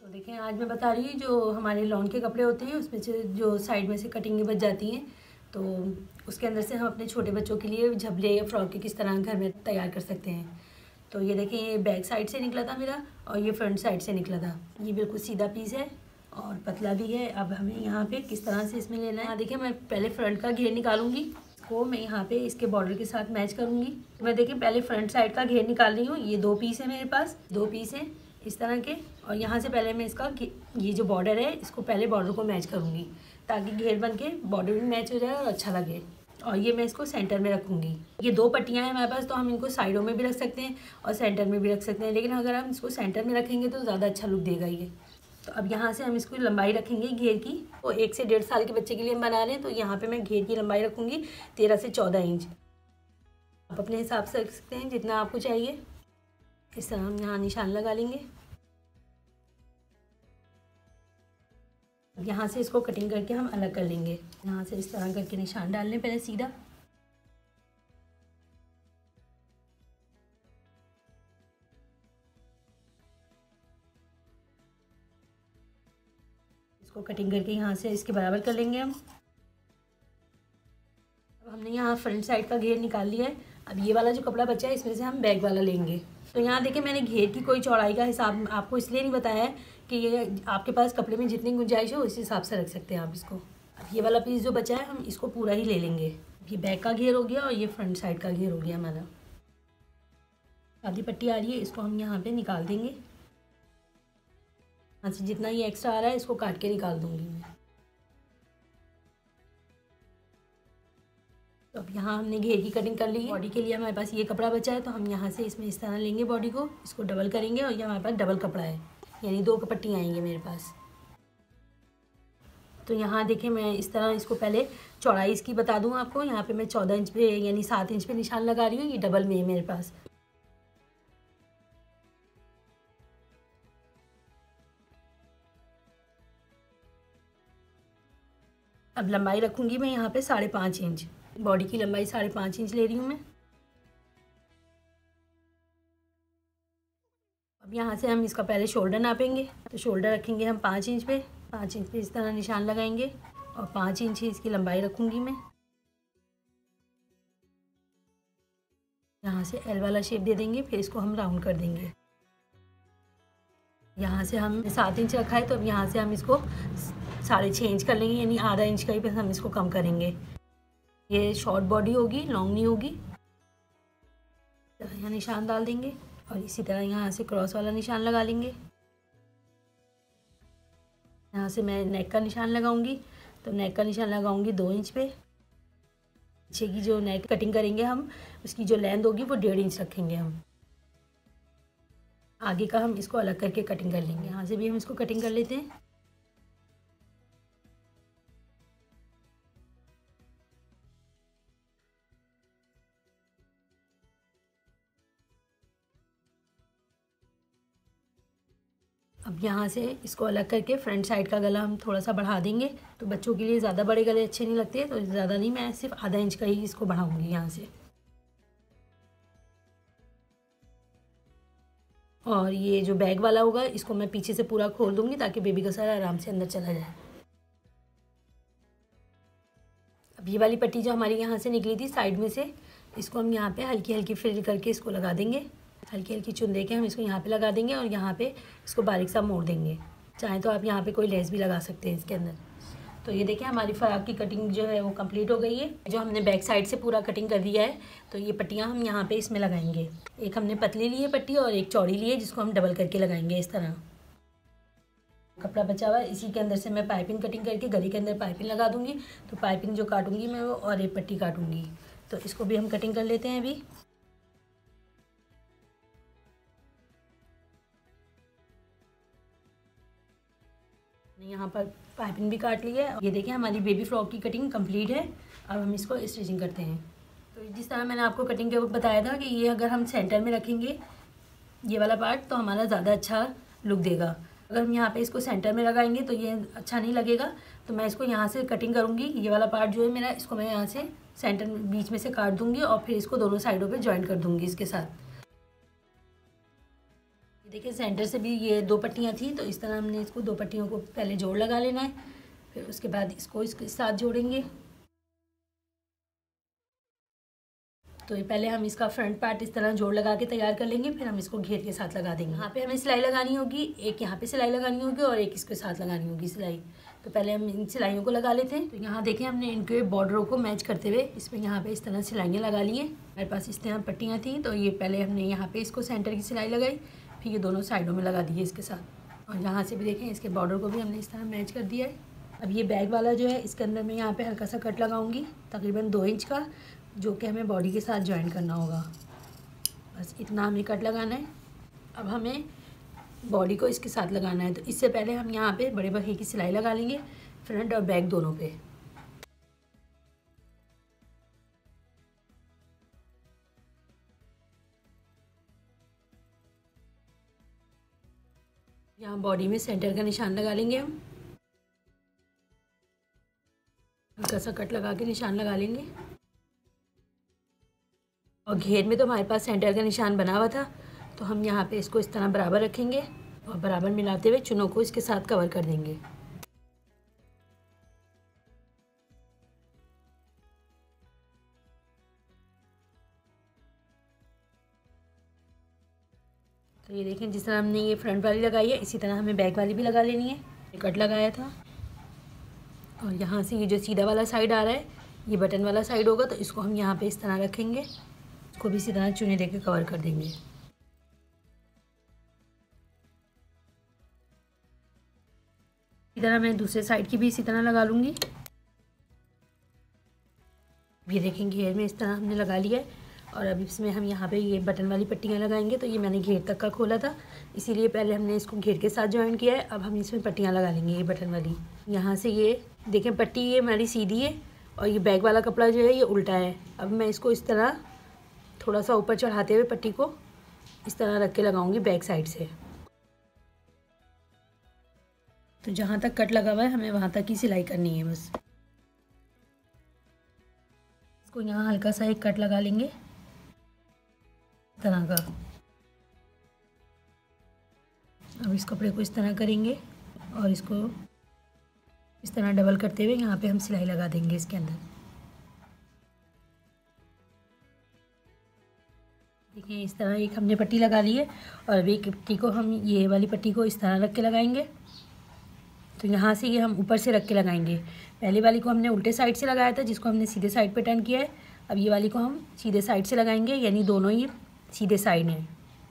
देखिए आज मैं बता रही हूँ जो हमारे लॉन के कपड़े होते हैं उसमें से जो साइड में से कटिंगें बच जाती हैं, तो उसके अंदर से हम अपने छोटे बच्चों के लिए झबले या फ्रॉक के किस तरह घर में तैयार कर सकते हैं। तो ये देखें, ये बैक साइड से निकला था मेरा और ये फ्रंट साइड से निकला था। ये बिल्कुल सीधा पीस है और पतला भी है। अब हमें यहाँ पे किस तरह से इसमें लेना है, देखिए मैं पहले फ्रंट का घेर निकालूंगी, इसको मैं यहाँ पे इसके बॉर्डर के साथ मैच करूँगी। मैं देखिए पहले फ्रंट साइड का घेर निकाल रही हूँ। ये 2 पीस है मेरे पास, 2 पीस हैं इस तरह के, और यहाँ से पहले मैं इसका ये जो बॉर्डर है इसको पहले बॉर्डर को मैच करूँगी ताकि घेर बन के बॉर्डर भी मैच हो जाए और अच्छा लगे। और ये मैं इसको सेंटर में रखूँगी। ये 2 पट्टियाँ हैं हमारे पास, तो हम इनको साइडों में भी रख सकते हैं और सेंटर में भी रख सकते हैं, लेकिन अगर हम इसको सेंटर में रखेंगे तो ज़्यादा अच्छा लुक देगा ये। तो अब यहाँ से हम इसको लंबाई रखेंगे घेर की। तो 1 से 1.5 साल के बच्चे के लिए हम बना रहे हैं, तो यहाँ पे मैं घेर की लंबाई रखूँगी 13 से 14 इंच। आप अपने हिसाब से रख सकते हैं जितना आपको चाहिए। इस तरह हम यहाँ निशान लगा लेंगे। यहाँ से इसको कटिंग करके हम अलग कर लेंगे। यहाँ से इस तरह करके निशान डाल लें पहले सीधा। इसको कटिंग करके यहाँ से इसके बराबर कर लेंगे हम। अब हमने यहाँ फ्रंट साइड का घेर निकाल लिया है। अब ये वाला जो कपड़ा बचा है इसमें से हम बैक वाला लेंगे। तो यहाँ देखिए मैंने घेर की कोई चौड़ाई का हिसाब आपको इसलिए नहीं बताया है कि ये आपके पास कपड़े में जितनी गुंजाइश हो उस हिसाब से रख सकते हैं आप इसको। अब ये वाला पीस जो बचा है हम इसको पूरा ही ले लेंगे। ये बैक का घेर हो गया और ये फ्रंट साइड का घेर हो गया हमारा। आधी पट्टी आ रही है, इसको हम यहाँ पे निकाल देंगे। यहाँ से जितना ये एक्स्ट्रा आ रहा है इसको काट के निकाल दूंगी मैं। तो अब यहाँ हमने घेर की कटिंग कर ली है। बॉडी के लिए हमारे पास ये कपड़ा बचा है, तो हम यहाँ से इसमें इस तरह लेंगे बॉडी को, इसको डबल करेंगे और ये हमारे पास डबल कपड़ा है, यानी 2 पट्टियाँ आएंगी मेरे पास। तो यहाँ देखिए मैं इस तरह इसको पहले चौड़ाई इसकी बता दूँ आपको। यहाँ पे मैं 14 इंच पे यानी 7 इंच पे निशान लगा रही हूँ। ये डबल में है मेरे पास। अब लंबाई रखूँगी मैं यहाँ पे 5.5 इंच। बॉडी की लंबाई 5.5 इंच ले रही हूँ मैं। अब यहाँ से हम इसका पहले शोल्डर नापेंगे। तो शोल्डर रखेंगे हम 5 इंच पे। 5 इंच पे इस तरह निशान लगाएंगे और 5 इंच ही इसकी लंबाई रखूँगी मैं। यहाँ से एल वाला शेप दे देंगे, फिर इसको हम राउंड कर देंगे। यहाँ से हम 7 इंच रखा है, तो अब यहाँ से हम इसको 6.5 इंच कर लेंगे, यानी आधा इंच का ही बस हम इसको कम करेंगे। ये शॉर्ट बॉडी होगी, लॉन्ग नहीं होगी। यहाँ निशान डाल देंगे और इसी तरह यहाँ से क्रॉस वाला निशान लगा लेंगे। यहाँ से मैं नेक का निशान लगाऊंगी, तो नेक का निशान लगाऊंगी 2 इंच पे। पीछे की जो नेक कटिंग करेंगे हम, उसकी जो लेंथ होगी वो 1.5 इंच रखेंगे हम। आगे का हम इसको अलग करके कटिंग कर लेंगे। यहाँ से भी हम इसको कटिंग कर लेते हैं। अब यहाँ से इसको अलग करके फ्रंट साइड का गला हम थोड़ा सा बढ़ा देंगे। तो बच्चों के लिए ज़्यादा बड़े गले अच्छे नहीं लगते, तो ज़्यादा नहीं, मैं सिर्फ आधा इंच का ही इसको बढ़ाऊँगी यहाँ से। और ये जो बैग वाला होगा इसको मैं पीछे से पूरा खोल दूँगी ताकि बेबी का सारा आराम से अंदर चला जाए। अब ये वाली पट्टी जो हमारी यहाँ से निकली थी साइड में से, इसको हम यहाँ पे हल्की हल्की फ्रिल करके इसको लगा देंगे। हल्की हल्की चुन दे के हम इसको यहाँ पे लगा देंगे और यहाँ पे इसको बारीक सा मोड़ देंगे। चाहे तो आप यहाँ पे कोई लेस भी लगा सकते हैं इसके अंदर। तो ये देखिए हमारी फ्रॉक की कटिंग जो है वो कंप्लीट हो गई है। जो हमने बैक साइड से पूरा कटिंग कर दिया है, तो ये पट्टियाँ हम यहाँ पे इसमें लगाएंगे। एक हमने पतली ली है पट्टी और एक चौड़ी ली है, जिसको हम डबल करके लगाएंगे इस तरह। कपड़ा बचा हुआ है, इसी के अंदर से मैं पाइपिंग कटिंग करके गले के अंदर पाइपिंग लगा दूँगी। तो पाइपिंग जो काटूँगी मैं वो और एक पट्टी काटूँगी। तो इसको भी हम कटिंग कर लेते हैं अभी। यहाँ पर पाइपिंग भी काट ली है। ये देखिए हमारी बेबी फ्रॉक की कटिंग कंप्लीट है। अब हम इसको स्टिचिंग करते हैं। तो जिस तरह मैंने आपको कटिंग के वक्त बताया था कि ये अगर हम सेंटर में रखेंगे ये वाला पार्ट, तो हमारा ज़्यादा अच्छा लुक देगा। अगर हम यहाँ पे इसको सेंटर में लगाएंगे तो ये अच्छा नहीं लगेगा। तो मैं इसको यहाँ से कटिंग करूँगी। ये वाला पार्ट जो है मेरा, इसको मैं यहाँ से सेंटर बीच में से काट दूँगी और फिर इसको दोनों साइडों पर ज्वाइन कर दूँगी इसके साथ। देखिए सेंटर से भी ये 2 पट्टियाँ थी, तो इस तरह हमने इसको 2 पट्टियों को पहले जोड़ लगा लेना है, फिर उसके बाद इसको इसके साथ जोड़ेंगे। तो ये पहले हम इसका फ्रंट पार्ट इस तरह जोड़ लगा के तैयार कर लेंगे, फिर हम इसको घेर के साथ लगा देंगे। यहाँ पे हमें सिलाई लगानी होगी, एक यहाँ पे सिलाई लगानी होगी और एक इसके साथ लगानी होगी सिलाई। तो पहले हम इन सिलाइयों को लगा लेते हैं। तो यहाँ देखें हमने इनके बॉर्डरों को मैच करते हुए इसमें यहाँ पे इस तरह सिलाइयाँ लगा ली हैं। हमारे पास इस तरह पट्टियाँ थी, तो ये पहले हमने यहाँ पे इसको सेंटर की सिलाई लगाई, फिर ये दोनों साइडों में लगा दिए इसके साथ। और यहाँ से भी देखें इसके बॉर्डर को भी हमने इस तरह मैच कर दिया है। अब ये बैग वाला जो है इसके अंदर मैं यहाँ पे हल्का सा कट लगाऊंगी, तकरीबन 2 इंच का, जो कि हमें बॉडी के साथ ज्वाइन करना होगा। बस इतना हमें कट लगाना है। अब हमें बॉडी को इसके साथ लगाना है, तो इससे पहले हम यहाँ पे बड़े बखे की सिलाई लगा लेंगे, फ्रंट और बैक दोनों पे। यहाँ बॉडी में सेंटर का निशान लगा लेंगे हम, हल्का सा कट लगा के निशान लगा लेंगे। और घेर में तो हमारे पास सेंटर का निशान बना हुआ था, तो हम यहाँ पे इसको इस तरह बराबर रखेंगे और बराबर मिलाते हुए चुनों को इसके साथ कवर कर देंगे। तो ये देखें जिस तरह हमने ये फ्रंट वाली लगाई है, इसी तरह हमें बैक वाली भी लगा लेनी है। कट लगाया था और यहाँ से ये जो सीधा वाला साइड आ रहा है ये बटन वाला साइड होगा, तो इसको हम यहाँ पे इस तरह रखेंगे, इसको भी इसी तरह चुने देके कवर कर देंगे। इसी तरह मैं दूसरे साइड की भी इसी तरह लगा लूँगी। ये देखें घेर में इस तरह हमने लगा लिया है। और अब इसमें हम यहाँ पे ये बटन वाली पट्टियाँ लगाएंगे। तो ये मैंने घेर तक का खोला था, इसीलिए पहले हमने इसको घेर के साथ ज्वाइन किया है। अब हम इसमें पट्टियाँ लगा लेंगे ये बटन वाली। यहाँ से ये देखें पट्टी ये हमारी सीधी है और ये बैक वाला कपड़ा जो है ये उल्टा है। अब मैं इसको इस तरह थोड़ा सा ऊपर चढ़ाते हुए पट्टी को इस तरह रख के लगाऊंगी बैक साइड से। तो जहाँ तक कट लगा हुआ है हमें वहाँ तक ही सिलाई करनी है बस। इसको यहाँ हल्का सा एक कट लगा लेंगे इस तरह का। अब इस कपड़े को इस तरह करेंगे और इसको इस तरह डबल करते हुए यहाँ पे हम सिलाई लगा देंगे इसके अंदर। देखिए इस तरह एक हमने पट्टी लगा ली है और अभी एक पट्टी को हम ये वाली पट्टी को इस तरह रख के लगाएंगे। तो यहाँ से ये हम ऊपर से रख के लगाएंगे। पहली वाली को हमने उल्टे साइड से लगाया था जिसको हमने सीधे साइड पे टर्न किया है। अब ये वाली को हम सीधे साइड से लगाएंगे, यानी दोनों ही सीधे साइड हैं।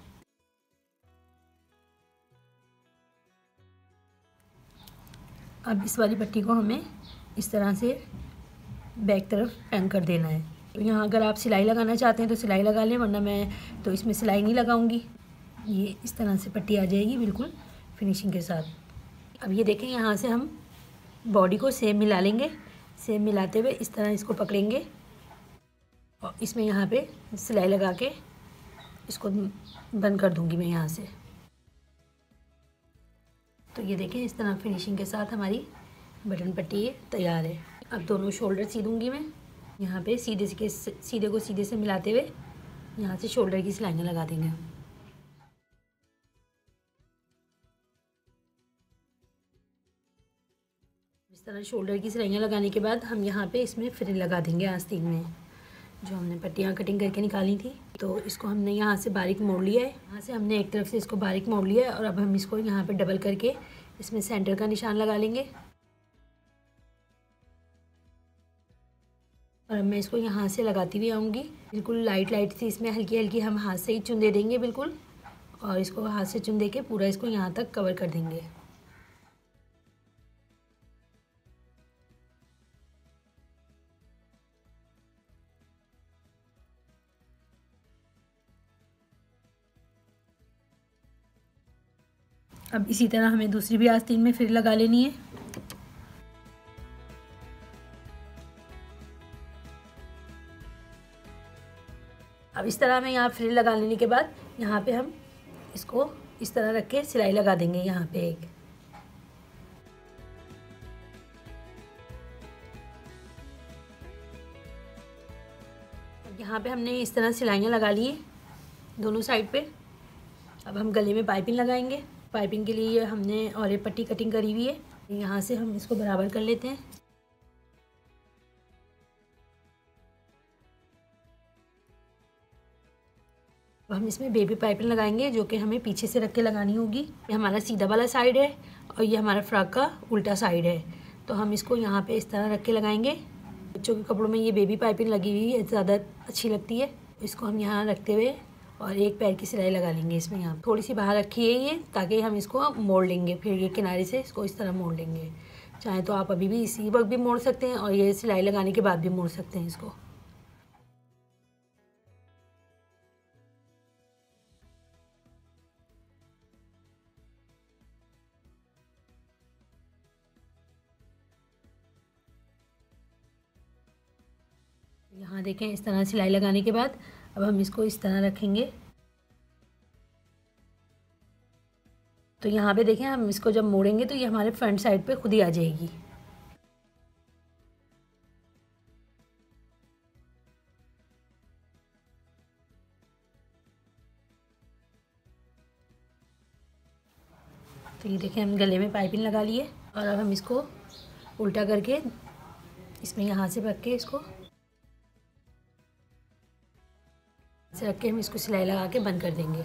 अब इस वाली पट्टी को हमें इस तरह से बैक तरफ टर्न कर देना है। तो यहाँ अगर आप सिलाई लगाना चाहते हैं तो सिलाई लगा लें, वरना मैं तो इसमें सिलाई नहीं लगाऊंगी। ये इस तरह से पट्टी आ जाएगी बिल्कुल फिनिशिंग के साथ। अब ये देखें यहाँ से हम बॉडी को सेम मिला लेंगे। सेम मिलाते हुए इस तरह इसको पकड़ेंगे और इसमें यहाँ पे सिलाई लगा के इसको बंद कर दूँगी मैं यहाँ से। तो ये देखें इस तरह फिनिशिंग के साथ हमारी बटन पट्टी तैयार है। अब दोनों शोल्डर सी दूँगी मैं। यहाँ पे सीधे को सीधे से मिलाते हुए यहाँ से शोल्डर की सिलाइयाँ लगा देंगे। इस तरह शोल्डर की सिलाइयाँ लगाने के बाद हम यहाँ पे इसमें फ्रिल लगा देंगे आस्तीन में, जो हमने पट्टियाँ कटिंग करके निकाली थी। तो इसको हमने यहाँ से बारीक मोड़ लिया है। यहाँ से हमने एक तरफ से इसको बारीक मोड़ लिया है और अब हम इसको यहाँ पे डबल करके इसमें सेंटर का निशान लगा लेंगे। और अब मैं इसको यहाँ से लगाती हुई आऊँगी, बिल्कुल लाइट लाइट सी इसमें हल्की हल्की हम हाथ से ही चुन दे देंगे बिल्कुल। और इसको हाथ से चुन दे के पूरा इसको यहाँ तक कवर कर देंगे। अब इसी तरह हमें दूसरी भी आस्तीन में फ्रिल लगा लेनी है। अब इस तरह हमें यहाँ फ्रिल लगा लेने के बाद यहाँ पे हम इसको इस तरह रख के सिलाई लगा देंगे यहाँ पे एक। यहाँ पे हमने इस तरह सिलाइयाँ लगा ली है दोनों साइड पे। अब हम गले में पाइपिंग लगाएंगे। पाइपिंग के लिए हमने और एक पट्टी कटिंग करी हुई है, यहाँ से हम इसको बराबर कर लेते हैं। अब हम इसमें बेबी पाइपिंग लगाएंगे, जो कि हमें पीछे से रख के लगानी होगी। ये हमारा सीधा वाला साइड है और ये हमारा फ्रॉक का उल्टा साइड है, तो हम इसको यहाँ पे इस तरह रख के लगाएंगे। बच्चों के कपड़ों में ये बेबी पाइपिंग लगी हुई है, ज़्यादा अच्छी लगती है। इसको हम यहाँ रखते हुए और एक पैर की सिलाई लगा लेंगे इसमें। यहाँ थोड़ी सी बाहर रखी है ये, ताकि हम इसको मोड़ लेंगे। फिर ये किनारे से इसको इस तरह मोड़ लेंगे। चाहे तो आप अभी भी इसी वक्त भी मोड़ सकते हैं और ये सिलाई लगाने के बाद भी मोड़ सकते हैं इसको। यहाँ देखें, इस तरह सिलाई लगाने के बाद अब हम इसको इस तरह रखेंगे। तो यहाँ पे देखें, हम इसको जब मोड़ेंगे तो ये हमारे फ्रंट साइड पे खुद ही आ जाएगी। तो ये देखें, हम गले में पाइपिंग लगा लिए और अब हम इसको उल्टा करके इसमें यहाँ से रख के इसको से रख के हम इसको सिलाई लगा के बंद कर देंगे।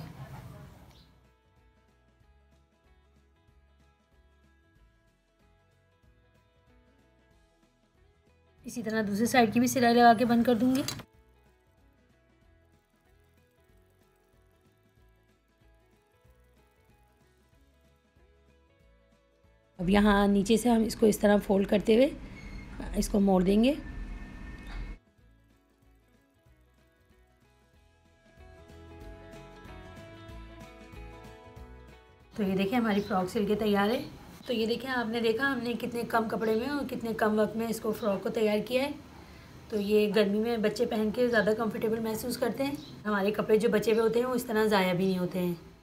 इसी तरह दूसरी साइड की भी सिलाई लगा के बंद कर दूंगी। अब यहाँ नीचे से हम इसको इस तरह फोल्ड करते हुए इसको मोड़ देंगे। तो ये देखिए, हमारी फ्रॉक सिल के तैयार है। तो ये देखिए, आपने देखा हमने कितने कम कपड़े में और कितने कम वक्त में इसको फ्रॉक को तैयार किया है। तो ये गर्मी में बच्चे पहन के ज़्यादा कंफर्टेबल महसूस करते हैं। हमारे कपड़े जो बचे हुए होते हैं वो इस तरह ज़ाया भी नहीं होते हैं।